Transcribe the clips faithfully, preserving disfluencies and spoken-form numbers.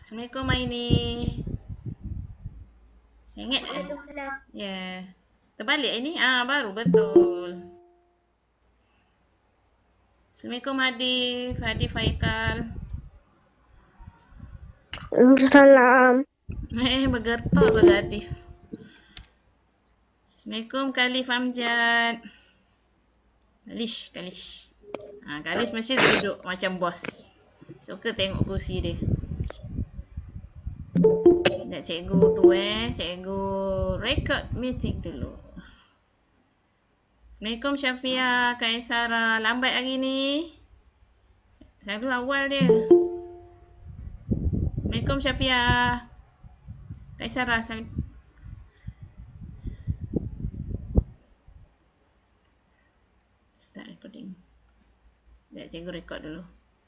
Assalamualaikum Aini. Saya ingat kan? Ya. Yeah. Terbalik ini? Ah, baru betul. Assalamualaikum Hadif. Hadif Haikal. Salam. Eh, bergetar saja Hadif. Assalamualaikum Khalif Amjad. Kalish, Kalish. Ah, Kalish mesti duduk macam bos. Suka tengok kursi dia. Sekejap cikgu tu eh. Cikgu record meeting dulu. Assalamualaikum Syafia, Kak Sarah. Lambat hari ni. Selalu awal dia. Assalamualaikum Syafia. Kak Sarah. Salam. Start recording. Sekejap cikgu record dulu.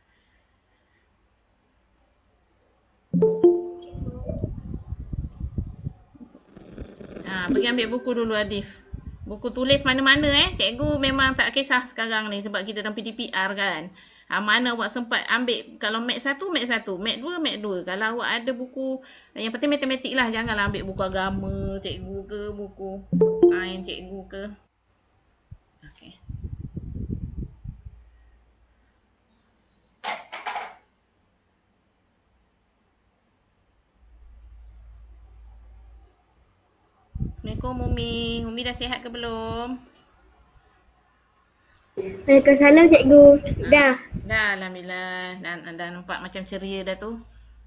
Ha, pergi ambil buku dulu Adif. Buku tulis mana-mana eh. Cikgu memang tak kisah sekarang ni sebab kita dalam P D P R kan. Ha, mana awak sempat ambil. Kalau Mat satu, Mat satu. Mat dua, Mat dua. Kalau awak ada buku, yang penting matematik lah. Janganlah ambil buku agama cikgu ke, buku sains cikgu ke. Okay. Assalamualaikum Umi. Umi dah sihat ke belum? Waalaikumsalam cikgu. Dah. Dah alhamdulillah. Dah, dah nampak macam ceria dah tu.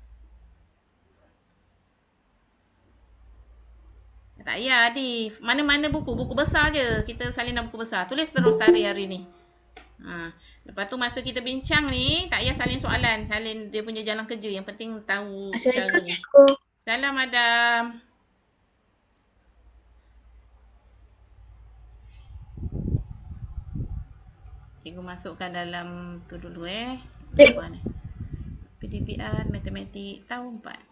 Tak payah Adif. Mana-mana buku. Buku besar je. Kita salinan buku besar. Tulis terus tari hari ni. Ha. Lepas tu masa kita bincang ni, tak payah salin soalan. Salin dia punya jalan kerja. Yang penting tahu caranya. Salam Adam. Cikgu masukkan dalam tu dulu eh. Apa ni? P D P R Matematik tahun empat.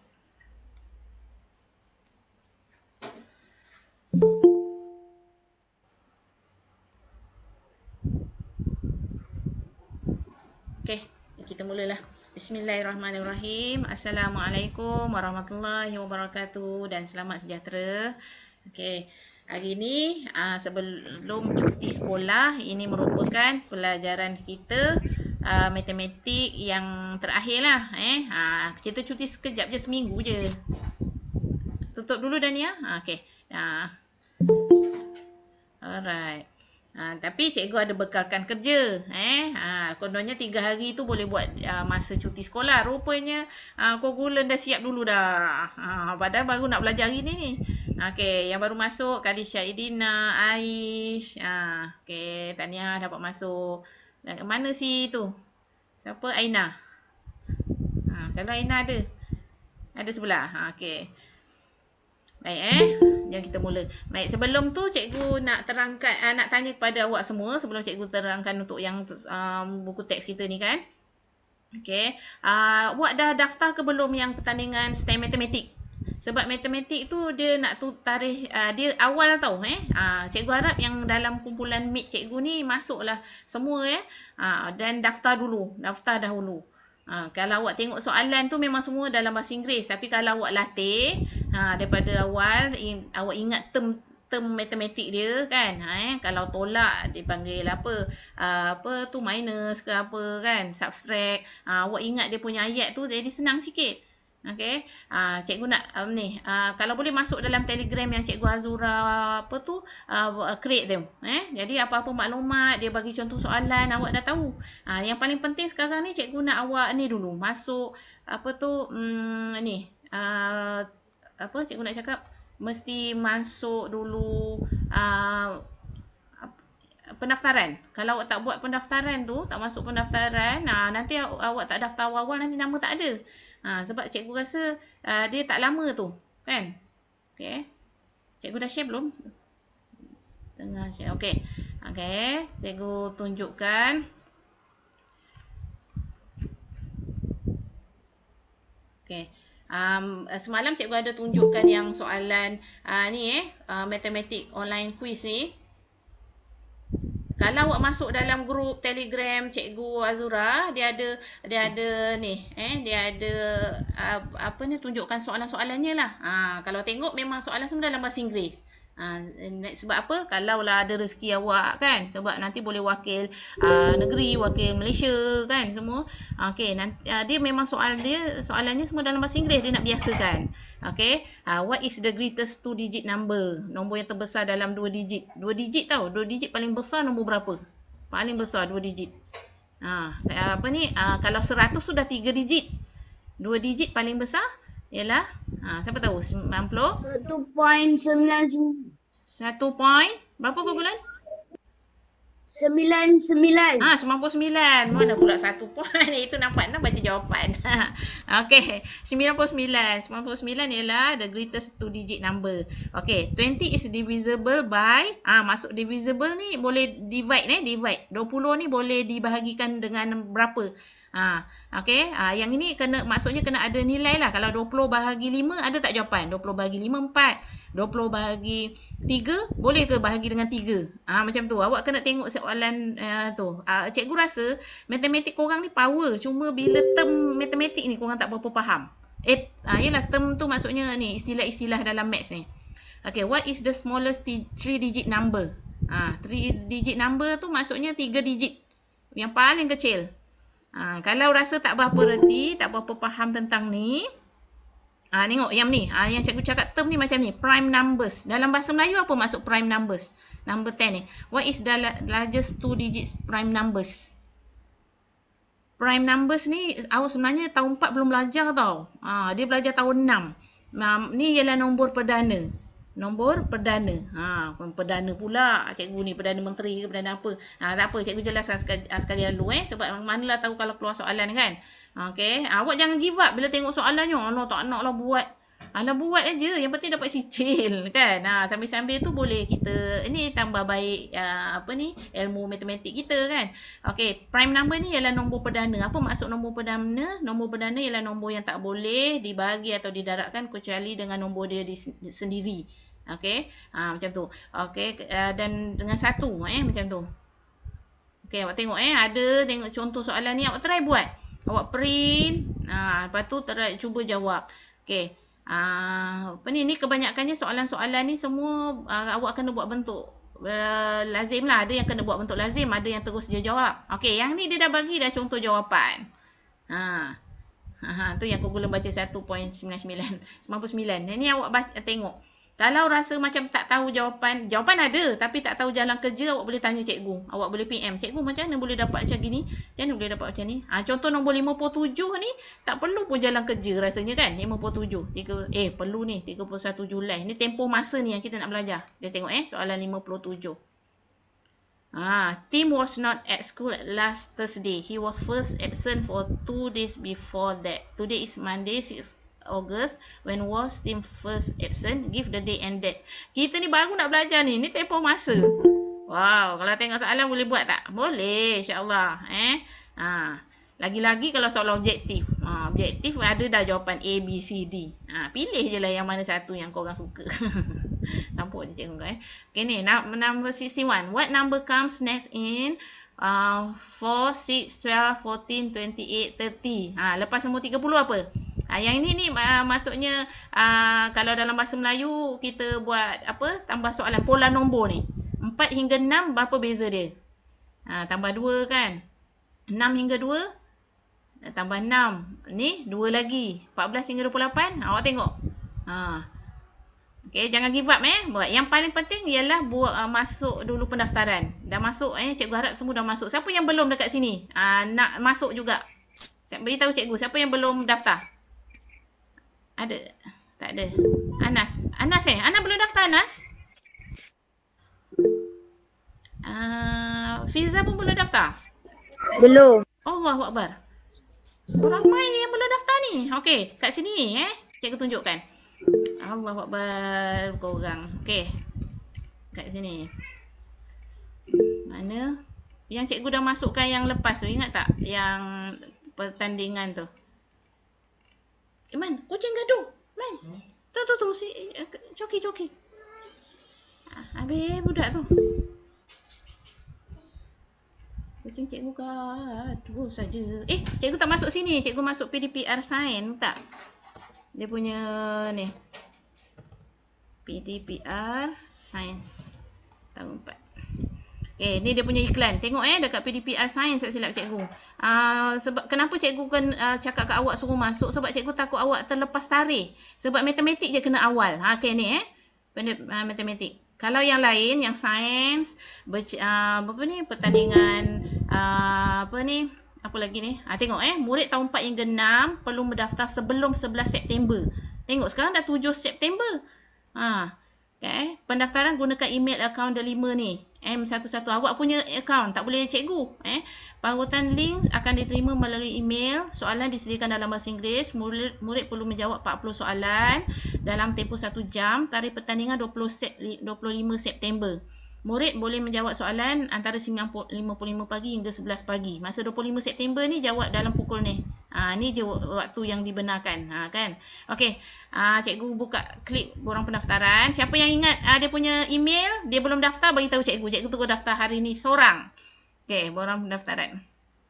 Okey, kita mulalah. Bismillahirrahmanirrahim. Assalamualaikum warahmatullahi wabarakatuh dan selamat sejahtera. Okey. Hari ni uh, sebelum cuti sekolah, ini merupakan pelajaran kita uh, matematik yang terakhir lah eh. Uh, kita cuti sekejap je, seminggu je. Tutup dulu Dania. Uh, Okey. Uh, alright. Ha, tapi cikgu ada bekalkan kerja. Eh, ha, kononnya tiga hari tu boleh buat uh, masa cuti sekolah. Rupanya uh, Kogulen dah siap dulu dah. Ha, padahal baru nak belajar hari ni ni. Okey, yang baru masuk Kali Syahidina, Aish. Ha, okey, Tania dapat masuk. Dan mana si tu? Siapa? Aina. Ha, selalu Aina ada. Ada sebelah. Ha, okey. Baik eh, jom kita mula. Baik, sebelum tu cikgu nak terangkan, uh, nak tanya kepada awak semua sebelum cikgu terangkan untuk yang um, buku teks kita ni kan. Okey, uh, awak dah daftar ke belum yang pertandingan STEM matematik? Sebab matematik tu dia nak tu tarikh, uh, dia awal tau eh. Uh, cikgu harap yang dalam kumpulan meet cikgu ni masuklah semua eh. Uh, dan daftar dulu, daftar dahulu. Ha, kalau awak tengok soalan tu memang semua dalam bahasa Inggeris. Tapi kalau awak latih ha, daripada awal, in, awak ingat term term matematik dia kan. Ha, eh, kalau tolak dipanggil apa? Uh, apa tu minus ke apa kan? Subtract. Ha, awak ingat dia punya ayat tu jadi senang sikit. Okey. Ah, cikgu nak um, ni uh, kalau boleh masuk dalam Telegram yang Cikgu Azura apa tu uh, create them. Eh, jadi apa-apa maklumat dia bagi contoh soalan awak dah tahu. Ah, yang paling penting sekarang ni cikgu nak awak ni dulu masuk apa tu um, ni uh, apa cikgu nak cakap mesti masuk dulu uh, pendaftaran. Kalau awak tak buat pendaftaran tu, tak masuk pendaftaran, nah nanti awak tak daftar awal-awal nanti nama tak ada. Ha, sebab cikgu rasa uh, dia tak lama tu, kan? Okey. Cikgu dah share belum? Tengah share. Okey. Okey, cikgu tunjukkan. Okey. Um, semalam cikgu ada tunjukkan yang soalan uh, ni eh, uh, matematik online quiz ni. Kalau awak masuk dalam grup Telegram Cikgu Azura, dia ada dia ada ni, eh dia ada uh, apa ni, tunjukkan soalan-soalannya lah. Ha, kalau tengok memang soalan semua dalam bahasa Inggeris. Ha, sebab apa? Kalaulah ada rezeki awak kan, sebab nanti boleh wakil uh, negeri, wakil Malaysia kan semua. Okey, nanti uh, dia memang soal dia soalannya semua dalam bahasa Inggeris, dia nak biasakan. Okey, uh, what is the greatest two digit number? Nombor yang terbesar dalam dua digit. Dua digit tau, dua digit paling besar nombor berapa? Paling besar dua digit. Ha, apa ni? Uh, kalau seratus sudah tiga digit. Dua digit paling besar ialah, ha, siapa tahu? sembilan puluh Satu point sembilan satu point berapa kau bulan? sembilan sembilan. Ah, sembilan puluh sembilan. Mana pula satu point? Itu nampak nak baca jawapan. Okey, sembilan puluh sembilan. sembilan puluh sembilan ialah the greatest two digit number. Okey, twenty is divisible by, ah masuk divisible ni boleh divide eh, divide. dua puluh ni boleh dibahagikan dengan berapa? Ha, okey. Ha, yang ini kena, maksudnya kena ada nilai lah. Kalau dua puluh bahagi lima ada tak jawapan? dua puluh bahagi lima empat. dua puluh bahagi tiga boleh ke bahagi dengan tiga? Ha, macam tu. Awak kena tengok soalan uh, tu. Uh, cikgu rasa matematik korang ni power. Cuma bila term matematik ni korang tak berapa faham. Eh, uh, yalah term tu maksudnya ni istilah-istilah dalam maths ni. Okay, what is the smallest three digit number? Ha, three digit number tu maksudnya tiga digit. Yang paling kecil. Ha, kalau rasa tak berapa reti, tak berapa faham tentang ni, ha, tengok yang ni, ha, yang cikgu cakap term ni macam ni, prime numbers. Dalam bahasa Melayu apa maksud prime numbers? Number ten ni. What is the largest two digits prime numbers? Prime numbers ni awak sebenarnya tahun empat belum belajar tau. Ha, dia belajar tahun enam. Ha, ni ialah nombor perdana. Nombor perdana. Ha, perdana pula cikgu ni, perdana menteri ke perdana apa. Ha, tak apa, cikgu jelaskan sekali, sekali lalu eh, sebab manalah tahu kalau keluar soalan kan. Okey, awak jangan give up bila tengok soalannya. Allah tak naklah buat. Alah buat aja, yang penting dapat sicil kan. Ha, sambil-sambil tu boleh kita ini tambah baik uh, apa ni, ilmu matematik kita kan. Okey, prime number ni ialah nombor perdana. Apa maksud nombor perdana? Nombor perdana ialah nombor yang tak boleh dibagi atau didarabkan kecuali dengan nombor dia di, di, sendiri. Okey, ha, macam tu. Okey, uh, dan dengan satu eh macam tu. Okey, awak tengok eh, ada tengok contoh soalan ni, awak try buat. Awak print, ha, lepas tu try cuba jawab. Okey. Ah, apa ni, ni kebanyakannya soalan-soalan ni semua uh, awak kena buat bentuk uh, lazim lah. Ada yang kena buat bentuk lazim, ada yang terus dia jawab. Okey, yang ni dia dah bagi dah contoh jawapan. Ha. Ha, tu yang Google baca satu point sembilan sembilan, sembilan puluh sembilan. Ini awak baca, tengok. Kalau rasa macam tak tahu jawapan, jawapan ada tapi tak tahu jalan kerja, awak boleh tanya cikgu. Awak boleh P M. Cikgu macam mana boleh dapat macam gini? Macam mana boleh dapat macam ni? Ha, contoh nombor lima puluh tujuh ni, tak perlu pun jalan kerja rasanya kan? lima puluh tujuh. tiga, eh, perlu ni. tiga puluh satu Julai. Ni tempoh masa ni yang kita nak belajar. Dia tengok eh, soalan lima puluh tujuh. Ah, Tim was not at school last Thursday. He was first absent for two days before that. Today is Monday, sixth August. When was Tim first absent? Give the day and date. Kita ni baru nak belajar ni. Ni tempoh masa. Wow, kalau tengok soalan boleh buat tak? Boleh, insya-Allah. Eh, ha. Lagi-lagi kalau soalan objektif. Ha, objektif ada dah jawapan A, B, C, D. Ha, pilih je lah yang mana satu yang korang suka. Sampuk je cikgu eh. Okay ni, number sixty-one. What number comes next in uh, four, six, twelve, fourteen, twenty-eight, thirty? Ha, lepas nombor tiga puluh apa? Ha, yang ini ni uh, maksudnya uh, kalau dalam bahasa Melayu kita buat apa? Tambah soalan pola nombor ni. empat hingga enam berapa beza dia? Ha, tambah dua kan? enam hingga dua tambah enam. Ni dua lagi. empat belas hingga dua puluh lapan. Ha, awak tengok. Ha. Okey, jangan give up eh. Buat. Yang paling penting ialah buat uh, masuk dulu pendaftaran. Dah masuk eh, cikgu harap semua dah masuk. Siapa yang belum dekat sini? Uh, nak masuk juga. Beritahu cikgu siapa yang belum daftar. Ada? Tak ada. Anas. Anas eh? Anas belum daftar, Anas? Uh, Fiza pun belum daftar? Belum. Allahu Akbar. Ramai yang belum daftar ni. Okey, kat sini eh. Cikgu tunjukkan. Allahu Akbar korang. Okey. Kat sini. Mana? Yang cikgu dah masukkan yang lepas tu. Ingat tak? Yang pertandingan tu. Man, kucing gaduh. Man. Tu tu tu si coki coki. Habis budak tu. Kucing cikgu gaduh saja. Eh, cikgu tak masuk sini. Cikgu masuk P D P R Sains tak? Dia punya ni. P D P R Sains tahun empat. Eh, ni dia punya iklan. Tengok eh dekat P D P R Sains tak silap cikgu. Uh, sebab kenapa cikgu kan uh, cakap kat awak suruh masuk? Sebab cikgu takut awak terlepas tarikh. Sebab matematik je kena awal. Ha, okay ni eh. Benda uh, matematik. Kalau yang lain, yang sains, ber, uh, apa ni, pertandingan, uh, apa ni, apa lagi ni? Ha, tengok eh, murid tahun empat hingga enam perlu mendaftar sebelum sebelas September. Tengok sekarang dah tujuh September. Ha, okay. Pendaftaran gunakan email akaun delima ni. M eleven. Awak punya akaun, tak boleh cikgu. Eh, Parutan link akan diterima melalui email. Soalan disediakan dalam bahasa Inggeris. Murid, murid perlu menjawab empat puluh soalan dalam tempoh satu jam. Tarikh pertandingan dua puluh lima September. Murid boleh menjawab soalan antara sembilan lima puluh lima pagi hingga sebelas pagi. Masa dua puluh lima September ni jawab dalam pukul ni. Ha, ni je waktu yang dibenarkan. Ha, kan? Okey. Ha, cikgu buka klik borang pendaftaran. Siapa yang ingat ha, dia punya email, dia belum daftar, bagi tahu cikgu. Cikgu tunggu daftar hari ni seorang. Okey, borang pendaftaran.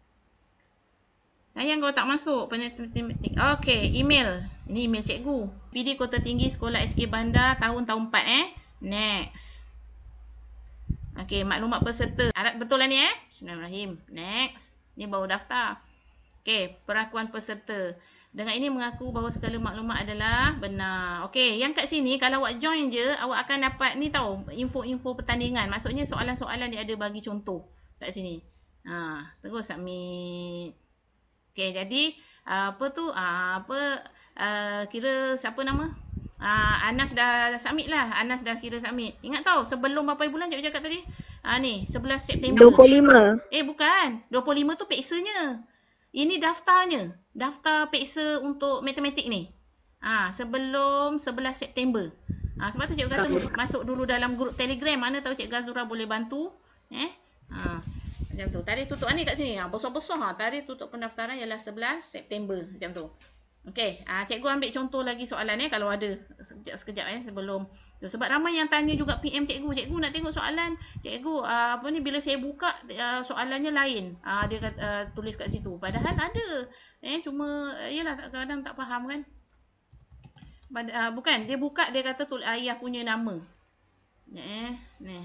Sayang kau tak masuk matematik. Okey, email. Ini email cikgu. P D Kota Tinggi Sekolah S K Bandar tahun tahun empat eh. Next. Okey, maklumat peserta. Harap betul lah ni eh. Bismillahirrahmanirrahim. Next. Ni baru daftar. Okey, perakuan peserta. Dengan ini mengaku bahawa segala maklumat adalah benar. Okey, yang kat sini kalau awak join je, awak akan dapat ni tahu, info-info pertandingan. Maksudnya soalan-soalan dia ada bagi contoh kat sini. Ha, terus submit. Okey, jadi apa tu? Apa uh, kira siapa nama? Uh, Anas dah, dah submit lah. Anas dah kira submit. Ingat tau, sebelum berapa bulan cikgu cakap tadi? Ha, ni, sebelas September. dua puluh lima. Eh, bukan. dua puluh lima tu peksanya. Ini daftarnya. Daftar peksa untuk matematik ni. Ha, sebelum sebelas September. Ha, sebab tu cikgu kata masuk dulu dalam grup Telegram. Mana tahu Cikgu Azura boleh bantu. Eh, ha, macam tu. Tarikh tutup ni kat sini. Ha, besar-besar. Ha, tarikh tutup pendaftaran ialah sebelas September. Macam tu. Okey, ah, cikgu ambil contoh lagi soalan eh kalau ada sekejap-sekejap eh sebelum tu. Sebab ramai yang tanya juga P M cikgu, cikgu nak tengok soalan. Cikgu uh, apa ni bila saya buka uh, soalannya lain. Uh, dia kata uh, tulis kat situ. Padahal ada. Eh cuma yalah kadang-kadang tak faham kan. Pada, uh, bukan dia buka dia kata tulis ayah punya nama. Eh, ni.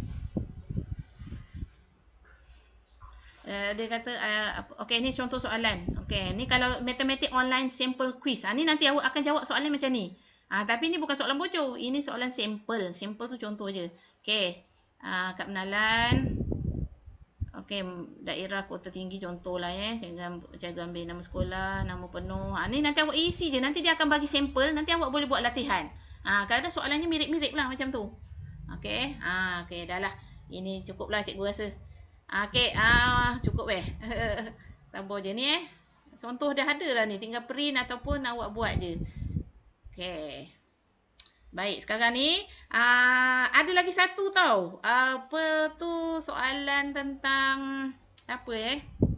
Uh, dia kata uh, okey ni contoh soalan. Okey, ni kalau matematik online sample quiz. Ah, ni nanti awak akan jawab soalan macam ni. Ah, tapi ni bukan soalan bocor. Ini soalan sampel. Sampel tu contoh je. Okey. Ah, kad pengenalan. Okey, daerah Kota Tinggi contohlah eh. Cikgu, cikgu ambil nama sekolah, nama penuh. Ah, ni nanti awak isi je. Nanti dia akan bagi sampel. Nanti awak boleh buat latihan. Ah, kadang soalannya mirip-mirip lah macam tu. Okey. Ah, okey dah lah. Ini cukuplah cikgu rasa. Okey, ah cukup eh. Sabar je ni eh. Contoh dah ada lah ni. Tinggal print ataupun awak buat je. Okey. Baik, sekarang ni ah ada lagi satu tau. Apa tu soalan tentang apa eh?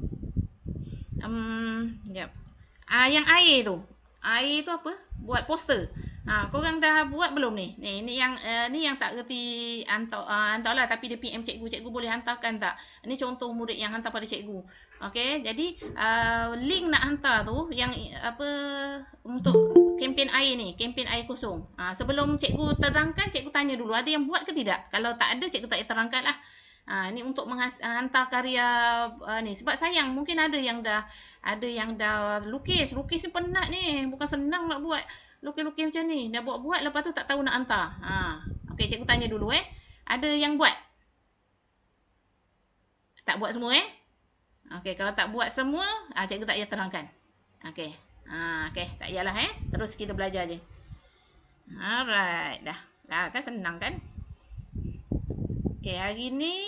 Um, yep. Ah yang air tu. Air tu apa? Buat poster. Ha, korang dah buat belum ni? Ni ni yang uh, ni yang tak reti hantar uh, hantarlah tapi dia P M cikgu. Cikgu boleh hantarkan tak? Ini contoh murid yang hantar pada cikgu. Okey, jadi uh, link nak hantar tu yang apa untuk kempen air ni, kempen air kosong. Ha, sebelum cikgu terangkan, cikgu tanya dulu ada yang buat ke tidak? Kalau tak ada, cikgu tak terangkan lah. Ha, ni untuk menghantar karya uh, ni sebab sayang mungkin ada yang dah ada yang dah lukis. Lukis ni penat ni, bukan senang nak buat. Lukis-lukis macam ni. Dah buat-buat lepas tu tak tahu nak hantar. Ha. Okey, cikgu tanya dulu eh. Ada yang buat? Tak buat semua eh? Okey, kalau tak buat semua, ah cikgu tak payah terangkan. Okey. Ha, okey, tak payahlah eh. Terus kita belajar je. Alright, dah. Dah kan senang kan? Okey, hari ni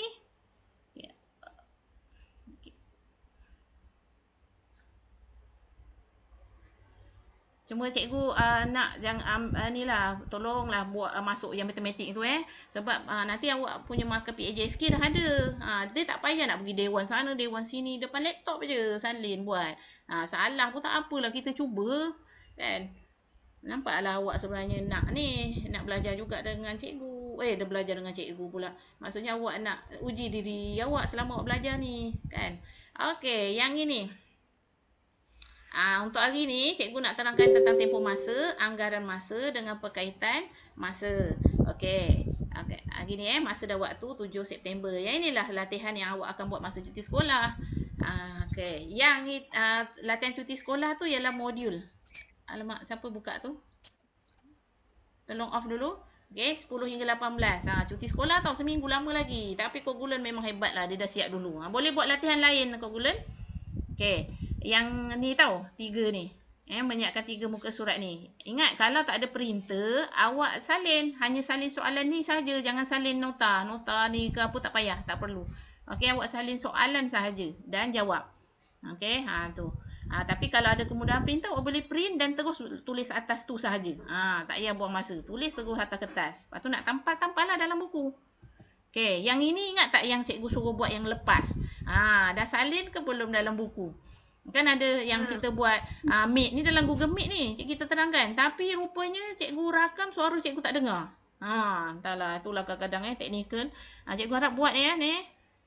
cuma cikgu uh, nak jangan um, uh, ni lah tolonglah buat uh, masuk yang matematik tu eh sebab uh, nanti awak punya markah P A J S K dah ada. Ha, dia tak payah nak pergi dewan sana dewan sini, depan laptop je salin buat. Ha, salah pun tak apalah, kita cuba kan. Nampaklah awak sebenarnya nak ni nak belajar juga dengan cikgu. cikgu. Eh, dia belajar dengan cikgu pula. Maksudnya awak nak uji diri awak selama awak belajar ni, kan? Okey, yang ini. Ah, untuk hari ni, cikgu nak terangkan tentang tempoh masa, anggaran masa dengan perkaitan masa. Okey. Okay. Hari ni eh, masa dah waktu tujuh September. Yang inilah latihan yang awak akan buat masa cuti sekolah. Ah, okey. Yang uh, latihan cuti sekolah tu ialah modul. Alamak, siapa buka tu? Tolong off dulu. Okey, sepuluh hingga lapan belas. Ha, cuti sekolah tau, seminggu lama lagi. Tapi Kogulen memang hebat lah, dia dah siap dulu. Ha, boleh buat latihan lain Kogulen. Okey, yang ni tau, tiga ni. Eh, menyiapkan tiga muka surat ni. Ingat, kalau tak ada printer, awak salin. Hanya salin soalan ni saja. Jangan salin nota. Nota ni ke apa tak payah, tak perlu. Okey, awak salin soalan sahaja dan jawab. Okey, ha tu. Ha, tapi kalau ada kemudahan printer, awak boleh print dan terus tulis atas tu sahaja. Ha, tak payah buang masa. Tulis terus atas kertas. Lepas tu nak tampal-tampal lah dalam buku. Okey, yang ini ingat tak yang cikgu suruh buat yang lepas? Ha, dah salin ke belum dalam buku? Kan ada yang kita buat uh, Meet ni dalam Google Meet ni, cikgu kita terangkan. Tapi rupanya cikgu rakam suara cikgu tak dengar. Ha, entahlah, itulah kadang-kadang eh teknikal. Ha, cikgu harap buat ya ni.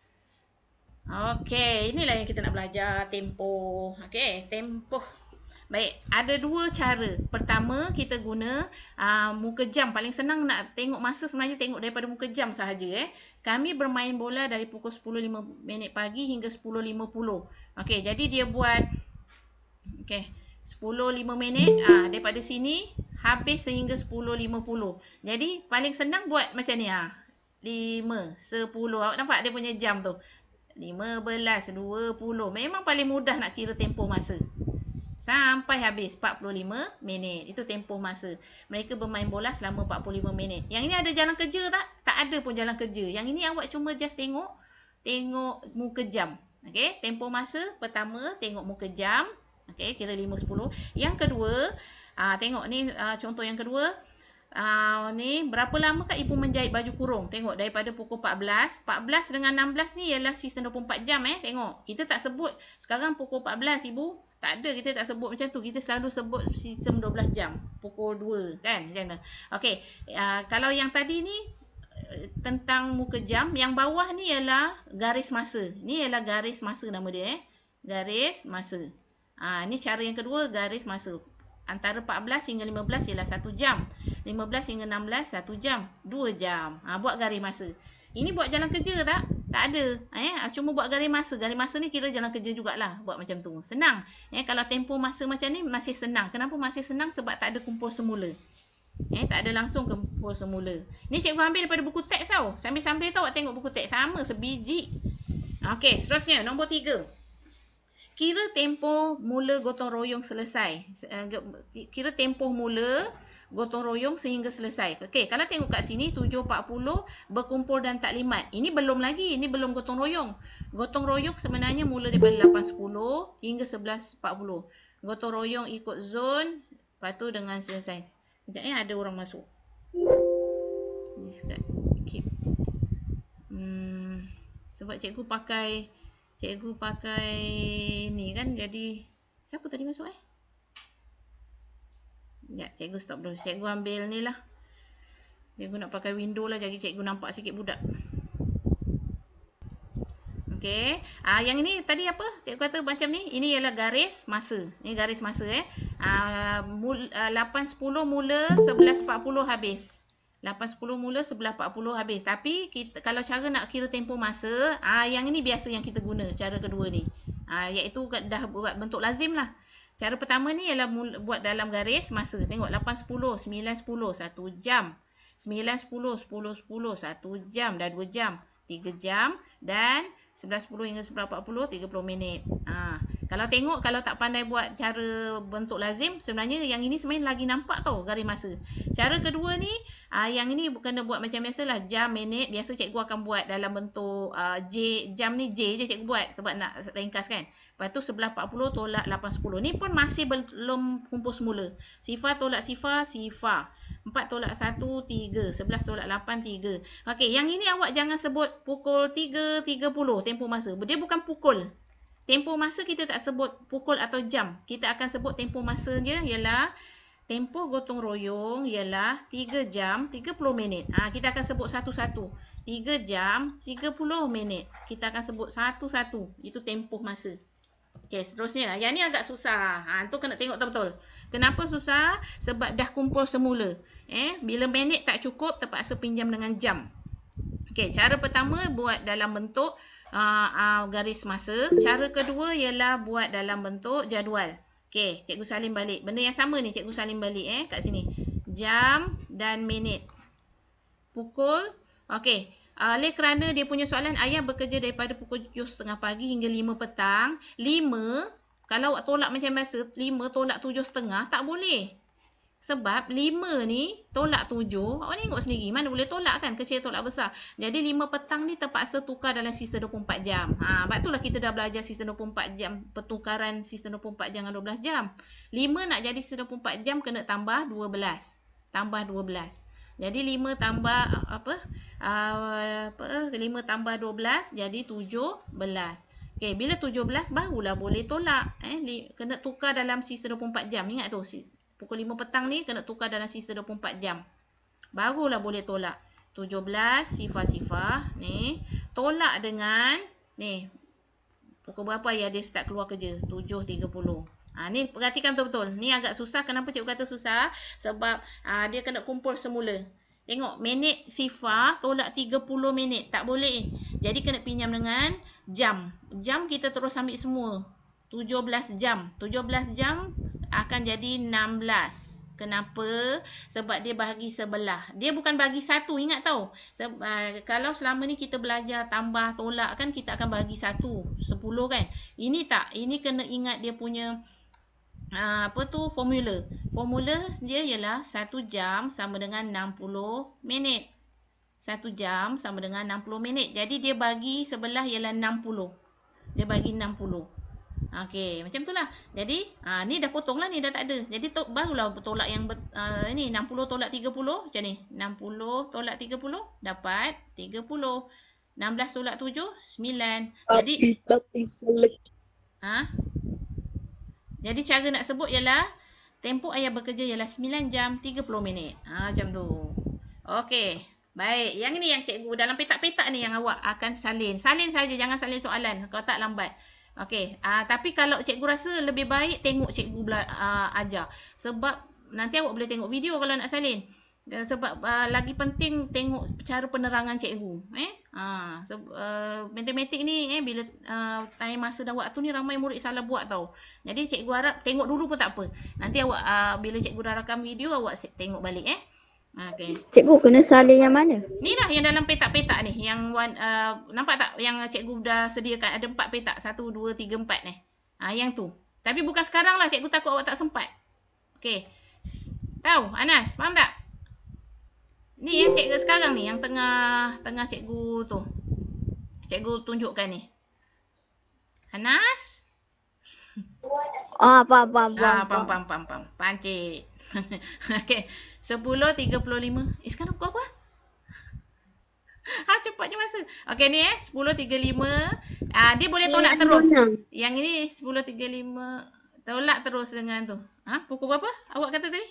Okey, inilah yang kita nak belajar, tempoh. Okey, tempoh. Baik, ada dua cara. Pertama, kita guna uh, muka jam. Paling senang nak tengok masa sebenarnya tengok daripada muka jam sahaja. Eh. Kami bermain bola dari pukul sepuluh lima minit pagi hingga sepuluh lima puluh. Okey, jadi dia buat okey, sepuluh lima minit ah daripada sini habis sehingga sepuluh lima puluh. Jadi paling senang buat macam ni ah. lima, sepuluh. Awak nampak dia punya jam tu. lima belas, dua puluh. Memang paling mudah nak kira tempoh masa. Sampai habis empat puluh lima minit. Itu tempoh masa. Mereka bermain bola selama empat puluh lima minit. Yang ini ada jalan kerja tak? Tak ada pun jalan kerja. Yang ini awak cuma just tengok tengok muka jam. Okey, tempoh masa pertama tengok muka jam. Okey, kira lima sepuluh. Yang kedua, aa, tengok ni aa, contoh yang kedua. Aa, ni berapa lama kah ibu menjahit baju kurung? Tengok daripada pukul empat belas. empat belas dengan enam belas ni ialah sistem dua puluh empat jam eh. Tengok. Kita tak sebut sekarang pukul empat belas ibu. Tak ada, kita tak sebut macam tu. Kita selalu sebut sistem dua belas jam. Pukul dua kan macam tu. Okey, uh, kalau yang tadi ni uh, tentang muka jam, yang bawah ni ialah garis masa. Ni ialah garis masa nama dia eh. Garis masa. Ah, uh, ni cara yang kedua, garis masa. Antara empat belas hingga lima belas ialah satu jam. lima belas hingga enam belas satu jam. dua jam. Ah, uh, buat garis masa. Ini buat jalan kerja tak? Tak ada. Eh, cuma buat garis masa. Garis masa ni kira jalan kerja jugalah. Buat macam tu. Senang. Eh, kalau tempoh masa macam ni masih senang. Kenapa masih senang? Sebab tak ada kumpul semula. Eh, tak ada langsung kumpul semula. Ni cikgu ambil daripada buku teks tau. Sambil-sambil tau awak tengok buku teks. Sama sebiji. Okey, seterusnya. Nombor tiga. Kira tempoh mula gotong royong selesai. Kira tempoh mula gotong royong sehingga selesai. Okey, kalau tengok kat sini tujuh empat puluh berkumpul dan taklimat. Ini belum lagi, ini belum gotong royong. Gotong royong sebenarnya mula daripada lapan sepuluh hingga sebelas empat puluh. Gotong royong ikut zon, lepas tu dengan selesai. Sekejap ya, ada orang masuk. Keep. Hmm, sebab cikgu pakai cikgu pakai ni kan, jadi siapa tadi masuk eh? Ya, cikgu stop dulu. Cikgu ambil ni lah. Cikgu nak pakai window lah, jadi cikgu nampak sikit budak. Okey. Ah, yang ini tadi apa? Cikgu kata macam ni. Ini ialah garis masa. Ini garis masa eh. Ah, mul, ah, lapan sepuluh mula, sebelas empat puluh habis. lapan sepuluh mula, sebelas empat puluh habis. Tapi kita, kalau cara nak kira tempoh masa, ah, yang ini biasa yang kita guna. Cara kedua ni. Ah, iaitu dah buat bentuk lazim lah. Cara pertama ni ialah buat dalam garis masa. Tengok lapan sepuluh, sembilan sepuluh, satu jam. sembilan sepuluh, sepuluh sepuluh, satu jam. Dah dua jam. tiga jam. Dan sebelas sepuluh hingga sebelas empat puluh, tiga puluh minit. Ha. Kalau tengok, kalau tak pandai buat cara bentuk lazim, sebenarnya yang ini sebenarnya lagi nampak tau garis masa. Cara kedua ni, uh, yang ini kena buat macam biasalah, jam, minit. Biasa cikgu akan buat dalam bentuk uh, J, jam ni J je cikgu buat sebab nak ringkas kan. Lepas tu sebelas empat puluh tolak lapan sepuluh. Ni pun masih belum kumpul semula. Sifar tolak sifar, sifar. empat tolak satu, tiga. sebelas tolak lapan, tiga. Okey, yang ini awak jangan sebut pukul tiga tiga puluh tempoh masa. Dia bukan pukul. Tempoh masa kita tak sebut pukul atau jam. Kita akan sebut tempoh masa je ialah tempoh gotong royong ialah tiga jam tiga puluh minit. Ha, kita akan sebut satu-satu. tiga jam tiga puluh minit. Kita akan sebut satu-satu. Itu tempoh masa. Okey, seterusnya. Yang ni agak susah. Ha, tu kena tengok betul-betul. Kenapa susah? Sebab dah kumpul semula. Eh, bila minit tak cukup, terpaksa pinjam dengan jam. Okey, cara pertama buat dalam bentuk uh, uh, garis masa. Cara kedua ialah buat dalam bentuk jadual. Okey, cikgu salin balik. Benda yang sama ni cikgu salin balik eh kat sini. Jam dan minit. Pukul. Okey. Uh, oleh kerana dia punya soalan ayah bekerja daripada pukul tujuh tiga puluh pagi hingga lima petang. lima, kalau tolak macam biasa, lima tolak tujuh tiga puluh tak boleh. Sebab lima ni tolak tujuh, awak tengok sendiri mana boleh tolak kan, kecil tolak besar. Jadi lima petang ni terpaksa tukar dalam sistem dua puluh empat jam. Ha, sebab itulah kita dah belajar sistem dua puluh empat jam, pertukaran sistem dua puluh empat jam dengan dua belas jam. lima nak jadi sistem dua puluh empat jam kena tambah dua belas. Tambah dua belas. Jadi lima tambah apa? Uh, apa? lima tambah dua belas jadi tujuh belas. Okey, bila tujuh belas barulah boleh tolak. Eh, kena tukar dalam sistem dua puluh empat jam. Ingat tu. Pukul lima petang ni kena tukar dalam sistem dua puluh empat jam. Barulah boleh tolak. tujuh belas sifar-sifar ni tolak dengan ni pukul berapa ya dia start keluar kerja? tujuh tiga puluh. Ha, ni perhatikan betul-betul. Ni agak susah. Kenapa cikgu kata susah? Sebab ha, dia kena kumpul semula. Tengok minit sifar tolak tiga puluh minit. Tak boleh. Jadi kena pinjam dengan jam. Jam kita terus ambil semua. tujuh belas jam. tujuh belas jam akan jadi enam belas. Kenapa? Sebab dia bahagi sebelah. Dia bukan bagi satu. Ingat tau. Sebab, uh, kalau selama ni kita belajar tambah tolak kan kita akan bagi satu. sepuluh kan. Ini tak. Ini kena ingat dia punya uh, apa tu formula. Formula dia ialah satu jam sama dengan enam puluh minit. satu jam sama dengan enam puluh minit. Jadi dia bagi sebelah ialah enam puluh. Dia bagi enam puluh. Okey, macam itulah. Jadi, ha, ni dah potong lah ni, dah tak ada. Jadi, to, barulah tolak yang uh, ni, enam puluh tolak tiga puluh. Macam ni. enam puluh tolak tiga puluh, dapat tiga puluh. enam belas tolak tujuh, sembilan. Jadi, ha? Jadi, cara nak sebut ialah, tempoh ayah bekerja ialah sembilan jam tiga puluh minit. Ha, macam tu. Okey. Baik. Yang ni yang cikgu, dalam petak-petak ni yang awak akan salin. Salin saja, jangan salin soalan. Kalau tak lambat. Okey, uh, tapi kalau cikgu rasa lebih baik tengok cikgu uh, ajar. Sebab nanti awak boleh tengok video kalau nak salin. Uh, sebab uh, lagi penting tengok cara penerangan cikgu. Eh? Uh, so, uh, matematik ni eh, bila uh, time masa dan waktu ni ramai murid salah buat tau. Jadi cikgu harap tengok dulu pun tak apa. Nanti awak uh, bila cikgu dah rakam video awak tengok balik eh. Okay. Cikgu kena salin yang mana? Ni lah yang dalam petak-petak ni. Yang uh, nampak tak yang cikgu dah sediakan ada empat petak. Satu, dua, tiga, empat ni. Ha, yang tu. Tapi bukan sekarang lah. Cikgu takut awak tak sempat. Okay. Tahu Anas? Faham tak? Ni yang cikgu sekarang ni. Yang tengah tengah cikgu tu. Cikgu tunjukkan ni. Anas? Ah, faham, faham, Ah, faham. pam pam pam pam. Pancit. Okey. sepuluh tiga puluh lima. Eh, sekarang pukul apa? Ha, cepatnya masa. Okey ni eh, sepuluh tiga puluh lima. Ah, dia boleh tolak terus. Yang ini sepuluh tiga puluh lima tolak terus dengan tu. Ha, pukul berapa? Awak kata tadi?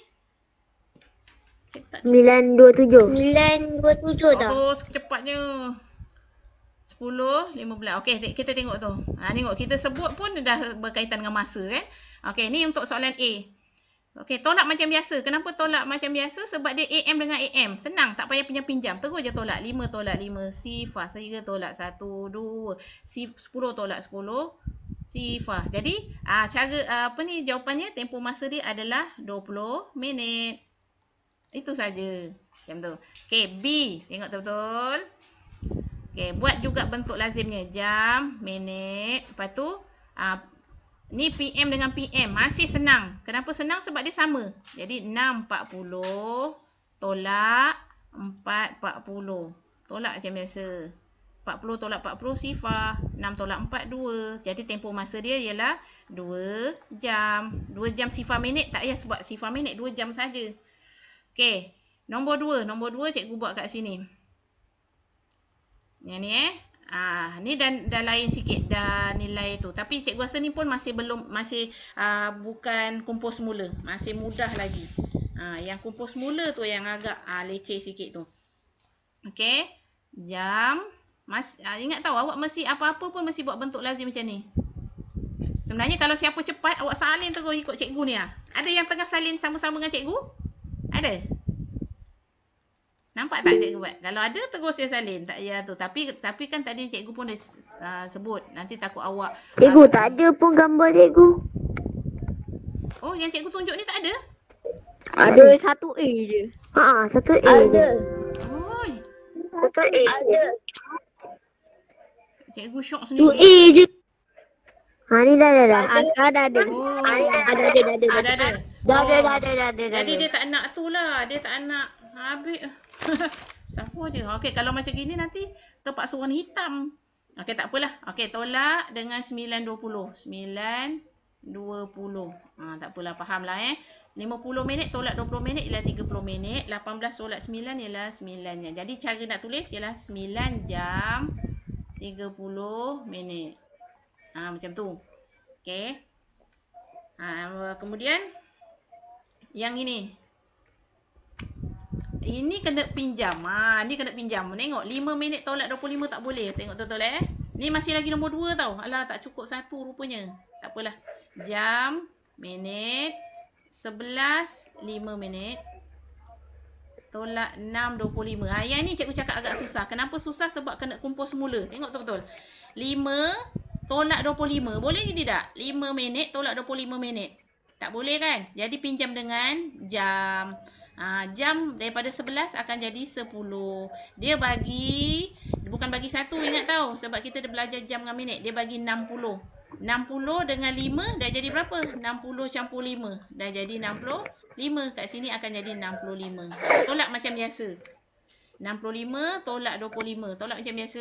sembilan dua tujuh. sembilan dua tujuh tau. Oh, secepatnya. sepuluh, lima belas. Okey, kita tengok tu. Ha, tengok kita sebut pun dah berkaitan dengan masa kan. Okey, ni untuk soalan A. Okey, tolak macam biasa. Kenapa tolak macam biasa? Sebab dia A M dengan A M. Senang, tak payah pinjam-pinjam. Terus je tolak. lima tolak lima, sifar. tiga tolak satu, dua. sepuluh tolak sepuluh, sifar. Jadi, ah cara apa ni jawapannya, tempoh masa dia adalah dua puluh minit. Itu saja. Macam tu. Okey, B. Tengok betul-betul. Okey, buat juga bentuk lazimnya. Jam, minit. Lepas tu, uh, ni P M dengan P M. Masih senang. Kenapa senang? Sebab dia sama. Jadi, enam empat puluh tolak empat empat puluh. Tolak macam biasa. empat puluh tolak empat puluh, sifar. enam tolak empat, dua. Jadi, tempoh masa dia ialah dua jam. dua jam sifar minit. Tak payah sebab sifar minit. dua jam saja. Okey. Nombor dua. Nombor dua cikgu buat kat sini. Yang ni eh. Ah, ni dah, dah lain sikit dah nilai tu. Tapi cikgu rasa ni pun masih belum masih uh, bukan kumpul semula. Masih mudah lagi. Ha, yang kumpul semula tu yang agak ha, leceh sikit tu. Okey. Jam. Mas, ha, ingat tahu awak mesti apa-apa pun mesti buat bentuk lazim macam ni. Sebenarnya kalau siapa cepat, awak salin terus ikut cikgu ni lah. Ada yang tengah salin sama-sama dengan cikgu? Ada? Nampak tak cikgu buat? Kalau ada, terus dia salin. Tak payah tu. Tapi tapi kan tadi cikgu pun dah uh, sebut. Nanti takut awak... Cikgu, uh, tak ada pun gambar cikgu. Oh, yang cikgu tunjuk ni tak ada? Ada satu A je. Ha, satu A je. Oh, Satu A je. cikgu syok Dua sendiri. A je. Ha, ni dah dah dah. Ah, sekarang dah ada. Oh, Ada ada dah ada. ada ada. Dah ada dah ada dah ada dah ada. Jadi dia tak nak tu lah. Dia tak nak habis. Siapa je. Okey, kalau macam gini nanti terpaksa warna hitam. Okey, tak apalah. Okey, tolak dengan sembilan dua puluh. sembilan dua puluh. Ha, tak apalah, faham lah eh. lima puluh minit tolak dua puluh minit ialah tiga puluh minit. lapan belas tolak sembilan ialah sembilan. Jadi cara nak tulis ialah sembilan jam tiga puluh minit. Ha, macam tu. Okey. Ha, kemudian yang ini. Ini kena pinjam. Ha, ni kena pinjam. Tengok lima minit tolak dua puluh lima tak boleh. Tengok betul-betul eh. Ni masih lagi nombor dua tau. Alah, tak cukup satu rupanya. Tak apalah. Jam, minit, sebelas, lima minit. Tolak enam, dua puluh lima. Ha, yang ni cikgu cakap agak susah. Kenapa susah? Sebab kena kumpul semula. Tengok betul-betul. lima tolak dua puluh lima. Boleh ke tidak? lima minit tolak dua puluh lima minit. Tak boleh kan? Jadi pinjam dengan jam. Ha, jam daripada sebelas akan jadi sepuluh. Dia bagi, bukan bagi satu, ingat tahu. Sebab kita dah belajar jam dengan minit. Dia bagi enam puluh. enam puluh dengan lima dah jadi berapa? enam puluh campur lima. Dah jadi enam puluh lima. Kat sini akan jadi enam puluh lima. Tolak macam biasa. enam puluh lima tolak dua puluh lima. Tolak macam biasa.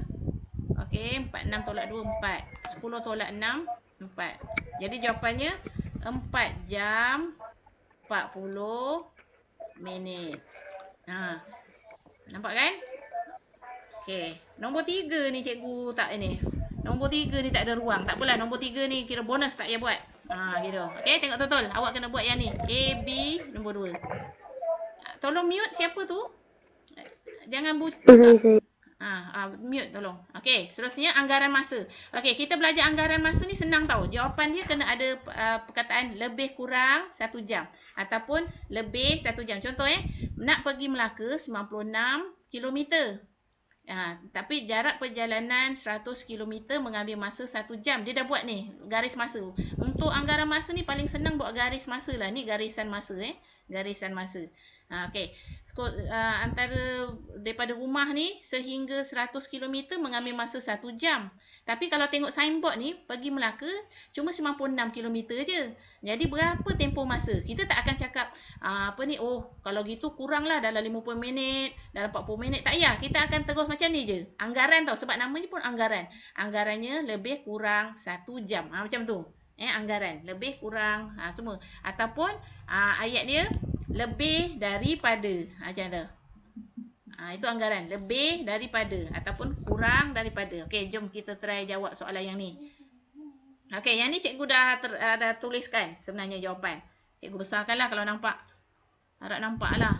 Okey, empat puluh enam tolak dua, empat. sepuluh tolak enam, empat. Jadi jawapannya empat jam empat puluh minit. Ha. Nampak kan? Okey. Nombor tiga ni cikgu tak ini. Nombor tiga ni tak ada ruang. Tak apalah, nombor tiga ni kira bonus tak payah buat. Ha, gitu. Okey, tengok betul. Awak kena buat yang ni. A, B, nombor dua. Tolong mute siapa tu? Jangan buka. Ha, ha, mute tolong. Okey, seterusnya anggaran masa. Okey, kita belajar anggaran masa ni senang tau. Jawapan dia kena ada uh, perkataan lebih kurang satu jam. Ataupun lebih satu jam. Contoh eh, nak pergi Melaka sembilan puluh enam kilometer. Ha, tapi jarak perjalanan seratus kilometer mengambil masa satu jam. Dia dah buat ni, garis masa. Untuk anggaran masa ni paling senang buat garis masa lah. Ni garisan masa eh. Garisan masa. Ha, okey. Uh, antara daripada rumah ni sehingga seratus kilometer mengambil masa satu jam. Tapi kalau tengok signboard ni, pergi Melaka cuma sembilan puluh enam kilometer je. Jadi berapa tempoh masa? Kita tak akan cakap uh, apa ni, oh kalau gitu kurang lah dalam lima puluh minit, dalam empat puluh minit. Tak payah. Kita akan terus macam ni je. Anggaran tau. Sebab namanya pun anggaran. Anggarannya lebih kurang satu jam. Ha, macam tu. Eh, anggaran. Lebih kurang ha, semua. Ataupun uh, ayat dia lebih daripada. Ha, macam tu. Ha, itu anggaran. Lebih daripada. Ataupun kurang daripada. Okey, jom kita try jawab soalan yang ni. Okey, yang ni cikgu dah, ter, uh, dah tuliskan sebenarnya jawapan. Cikgu besarkanlah kalau nampak. Harap nampak lah.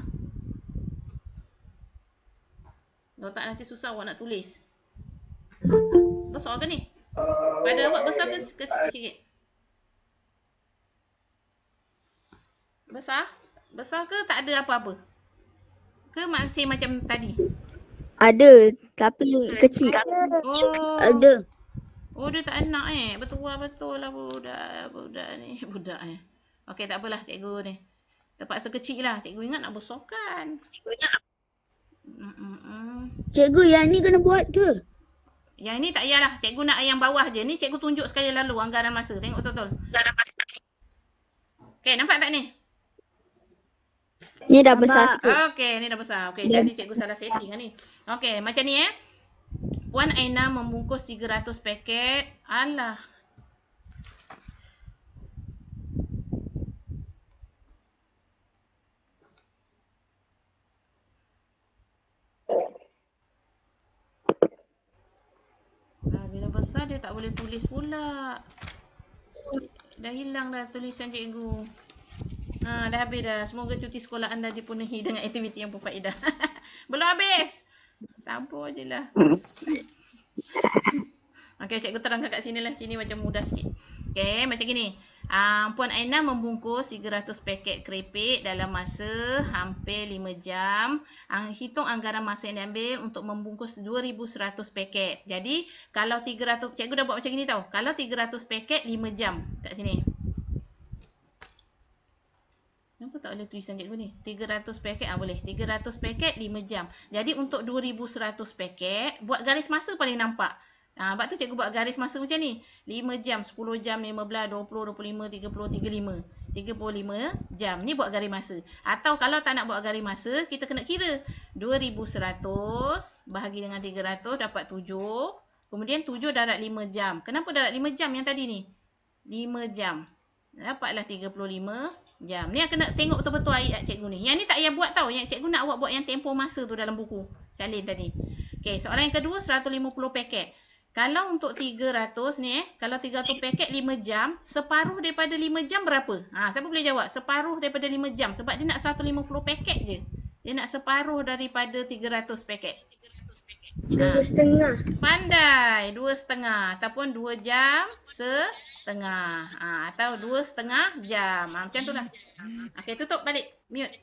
Kalau tak nanti susah awak nak tulis. Besar ke ni? Pada awak besar ke kecil sikit? Besar? Besar ke tak ada apa-apa? Ke masih macam tadi? Ada, tapi kecil. Oh. Ada. Oh, dia tak nak eh. Betul-betul lah budak. Budak ni. Budak eh. Okey, tak apalah cikgu ni. Terpaksa kecil lah. Cikgu ingat nak besarkan. Cikgu ingat. Mm-mm. Cikgu, yang ni kena buat ke? Yang ni tak payahlah. Cikgu nak yang bawah je. Ni cikgu tunjuk sekali lalu anggaran masa. Tengok betul-betul. Anggaran masa. Okey, nampak tak ni? Ni dah besar sikit. Okey, ni dah besar. Okey, jadi cikgu salah setting kan ni. Okey, macam ni eh. Puan Aina membungkus tiga ratus paket. Alah. Nah, bila besar dia tak boleh tulis pula. Dah hilang dah tulisan cikgu. Ha, dah habis dah. Semoga cuti sekolah anda dipenuhi dengan aktiviti yang berfaedah. Belum habis. Sabar je lah. Okey, cikgu terangkan kat sini lah. Sini macam mudah sikit. Okey, macam gini. Uh, Puan Aina membungkus tiga ratus paket keripik dalam masa hampir lima jam. Uh, hitung anggaran masa yang diambil untuk membungkus dua ribu seratus paket. Jadi, kalau tiga ratus, cikgu dah buat macam gini tau. Kalau tiga ratus paket, lima jam kat sini. Kenapa tak boleh tulisan cikgu ni? tiga ratus paket, ah boleh. tiga ratus paket, lima jam. Jadi, untuk dua ribu seratus paket, buat garis masa paling nampak. Ha, sebab tu cikgu buat garis masa macam ni. lima jam, sepuluh jam, lima belas, dua puluh, dua puluh lima, tiga puluh, tiga puluh lima. tiga puluh lima jam. Ni buat garis masa. Atau kalau tak nak buat garis masa, kita kena kira. dua ribu seratus bahagi dengan tiga ratus dapat tujuh. Kemudian tujuh darab lima jam. Kenapa darab lima jam yang tadi ni? lima jam. Dapatlah tiga puluh lima jam. Ni kena tengok betul-betul ayat cikgu ni. Yang ni tak payah buat tau. Yang cikgu nak awak buat yang tempoh masa tu dalam buku salin tadi. Okey, soalan yang kedua, seratus lima puluh paket. Kalau untuk tiga ratus ni eh, kalau tiga ratus paket lima jam, separuh daripada lima jam berapa? Ha, siapa boleh jawab? Separuh daripada lima jam. Sebab dia nak seratus lima puluh paket je. Dia nak separuh daripada tiga ratus paket. Dua setengah. Pandai. Dua setengah. Ataupun dua jam setengah. Ha, atau dua setengah jam. Ha, macam tu lah. Okey, tutup balik. Mute.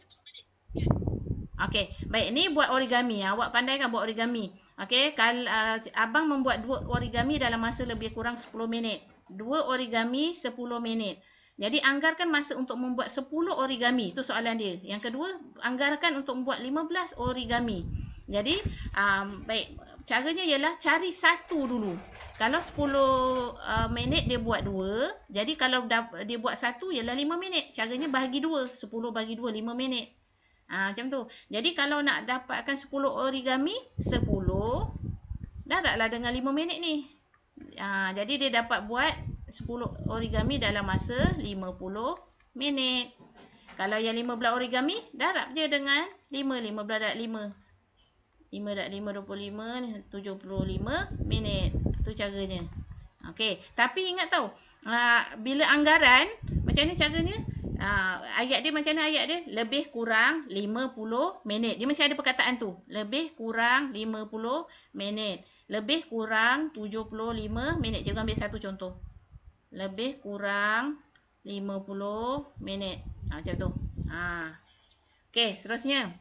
Okey, baik. Ni buat origami. Awak pandai kan buat origami? Okey, kalau uh, abang membuat dua origami dalam masa lebih kurang sepuluh minit. Dua origami sepuluh minit. Jadi anggarkan masa untuk membuat sepuluh origami. Itu soalan dia. Yang kedua, anggarkan untuk membuat lima belas origami. Jadi, um, baik. Caranya ialah cari satu dulu. Kalau sepuluh uh, minit dia buat dua. Jadi kalau dia buat satu ialah lima minit. Caranya bahagi dua. sepuluh bagi dua, lima minit. Ha, macam tu. Jadi kalau nak dapatkan sepuluh origami, sepuluh darablah dengan lima minit ni. Ha, jadi dia dapat buat sepuluh origami dalam masa lima puluh minit. Kalau yang lima belas origami, darab je dengan lima. lima belas darab lima. lima darab lima, dua puluh lima. tujuh puluh lima minit. Itu caranya. Okey. Tapi ingat tau, uh, bila anggaran, macam ni caranya? Uh, ayat dia macam mana ayat dia? Lebih kurang lima puluh minit. Dia mesti ada perkataan tu. Lebih kurang lima puluh minit. Lebih kurang tujuh puluh lima minit. Cikgu ambil satu contoh. Lebih kurang lima puluh minit. Ha, macam tu. Ha. Okey, seterusnya.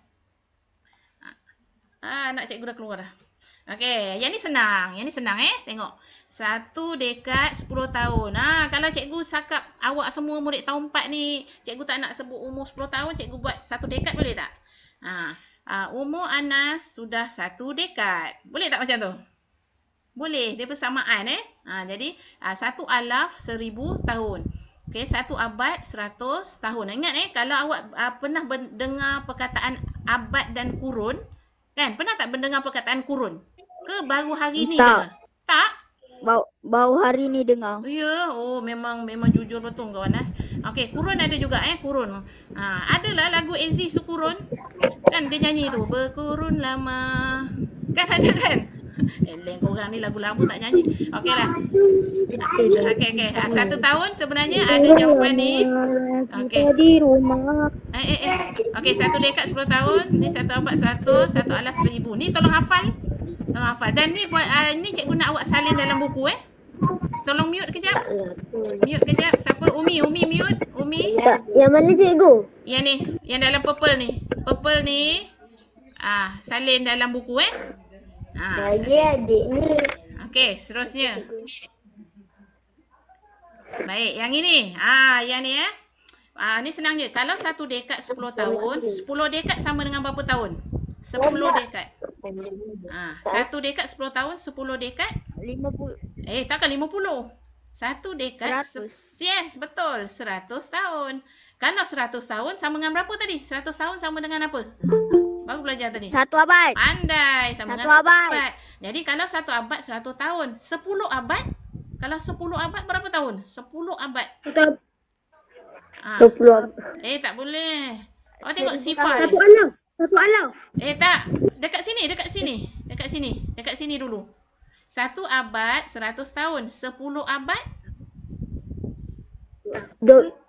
Ah, anak cikgu dah keluar dah. Okey, yang ni senang. Yang ni senang eh. Tengok. Satu dekat sepuluh tahun. Ha, kalau cikgu cakap awak semua murid tahun empat ni, cikgu tak nak sebut umur sepuluh tahun, cikgu buat satu dekat boleh tak? Ha, uh, umur Anas sudah satu dekat. Boleh tak macam tu? Boleh. Dia bersamaan eh. Ha, jadi, uh, satu alaf seribu tahun. Okey, satu abad seratus tahun. Ingat eh, kalau awak uh, pernah dengar perkataan abad dan kurun, kan? Pernah tak mendengar perkataan kurun? Ke baru hari ni dengar? Tak? Bau, bau hari ni dengar. Ya, oh memang memang jujur betul kau Anas. Okey, kurun ada juga eh, kurun. Ha, adalah lagu Aziz tu kurun. Kan dia nyanyi tu, berkurun lama. Kan ada kan? Eleng korang ni lagu lama tak nyanyi. Okeylah. Okey okey. Ha, satu tahun sebenarnya ada jawapan ni. Okey. Di rumah. Eh eh eh. Okey, satu dekat sepuluh tahun, ni satu abad seratus, satu alas seribu. Ni tolong hafal. Tolong hafal. Dan ni buat uh, ni cikgu nak awak salin dalam buku eh. Tolong mute kejap. Mute kejap. Siapa? Umi, Umi mute. Umi. Ya, yang mana cikgu? Yang ni, yang dalam purple ni. Purple ni ah, salin dalam buku eh. Ah. Saya adik ni. Okey, seterusnya. Baik, yang ini. Ah, yang ni eh. Ah, ni senang je. Kalau satu dekad sepuluh tahun, sepuluh dekad sama dengan berapa tahun? sepuluh dekad. Ah, satu dekad sepuluh tahun, sepuluh dekad lima puluh. Eh, takkan lima puluh. Satu dekad. seratus. Yes, betul. seratus tahun. Kalau seratus tahun sama dengan berapa tadi? seratus tahun sama dengan apa? Baru belajar tadi. Satu abad. Pandai. Sama Satu dengan satu abad. abad. Jadi kalau satu abad seratus tahun. Sepuluh abad. Kalau sepuluh abad berapa tahun? Sepuluh abad. Ah. Dua puluh. Eh, tak boleh. Oh, tengok sifar. Satu alam. Satu alam. Eh, tak. Dekat sini, dekat sini. Dekat sini. Dekat sini dulu. Satu abad seratus tahun. Sepuluh abad. Dua.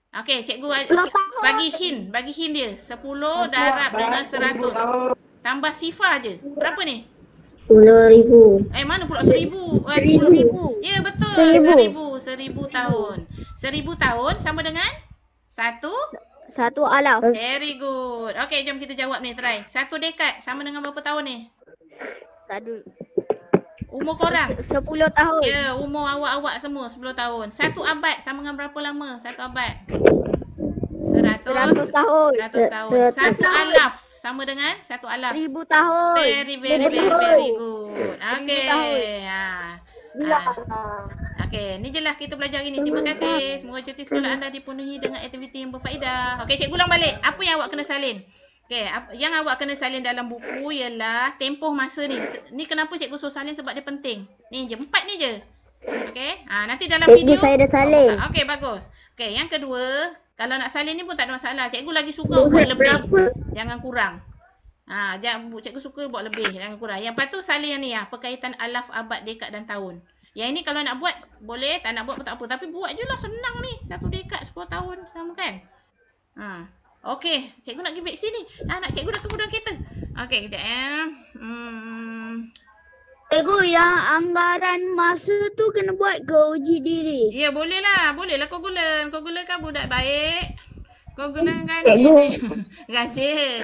Okey, cikgu bagi hint, bagi hint dia. sepuluh darab dengan seratus. Tambah sifar je. Berapa ni? Sepuluh ribu. Eh, mana pula seribu? Eh, Seribu. sepuluh. Ya, betul. Seribu. Seribu. Seribu tahun. Seribu tahun sama dengan? Satu? Satu alaf. Very good. Okey, jom kita jawab ni. Try. Satu dekad sama dengan berapa tahun ni? Tak ada. Umur korang? Sepuluh tahun. Ya, umur awak-awak semua sepuluh tahun. Satu abad sama dengan berapa lama? Satu abad? Seratus. Seratus tahun. Seratus tahun. Satu alaf sama dengan? Satu alaf. Seribu tahun. Very, very, very, very good. Okey. Ha. Ha. Okey, ni je lah kita belajar hari ni. Terima kasih. Semoga cuti sekolah anda dipenuhi dengan aktiviti yang berfaedah. Okey, cikgu ulang balik. Apa yang awak kena salin? Okey, yang awak kena salin dalam buku ialah tempoh masa ni. Ni kenapa cikgu suruh salin sebab dia penting. Ni je, empat ni je. Okey, ha, nanti dalam Cikgu, video. saya dah salin. Oh, okey, bagus. Okey, yang kedua, kalau nak salin ni pun tak ada masalah. Cikgu lagi suka buat lebih. Jangan kurang. Ha, jangan, cikgu suka buat lebih, jangan kurang. Yang lepas tu salin yang ni ya, perkaitan alaf, abad, dekad dan tahun. Yang ini kalau nak buat, boleh. Tak nak buat pun tak apa. Tapi buat je lah, senang ni. Satu dekad, sepuluh tahun. Sama kan? Ha. Okey, cikgu nak pergi vaksin ni. Ha, nak cikgu dah tunggu dalam kereta. Okey, kejap ya. Hmm. Cikgu, yang anggaran masa tu kena buat ke uji diri? Ya, boleh lah. Boleh lah kau gula. Kau gula kan budak baik. Kau gunakan Cikgu. ini. Rajin.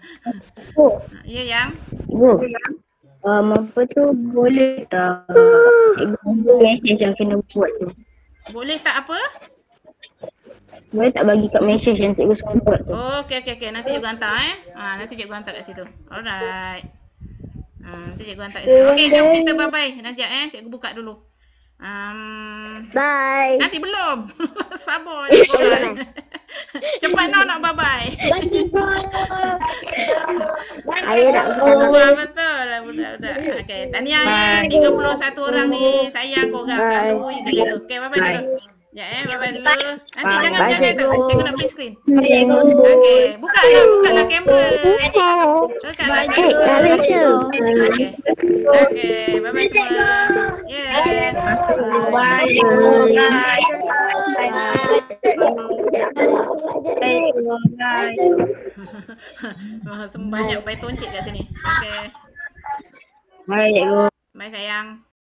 Ya, yang? Bu, um, apa tu boleh tak cikgu message yang kena buat tu? Boleh tak apa? Boleh tak bagi kat message yang cikgu suruh buat tu? Oh, okey, okey, okey. Nanti cikgu hantar eh. Ha, nanti cikgu hantar kat situ. Alright. Ha, nanti cikgu hantar kat situ. Okey, jom kita bye-bye. Najak eh. Cikgu buka dulu. Um, Bye. nanti belum. Sabar je korang. Cepat no nak bye-bye. Ayah nak Wah, betul lah budak-budak. Okey, tahniah ya. tiga puluh satu orang ni. Sayang korang. Selalu je kat situ. Okey, bye-bye dulu. Ya eh, bye-bye dulu. Nanti jangan Bye, jangan tu. cikgu. Cikgu nak print screen. Okey, buka lah, buka lah kamera. Buka lah kamera. Okey. Okey, bye-bye semua. Ya. Banyak bayi toncik kat sini. Okey. Baik cikgu. Bye sayang.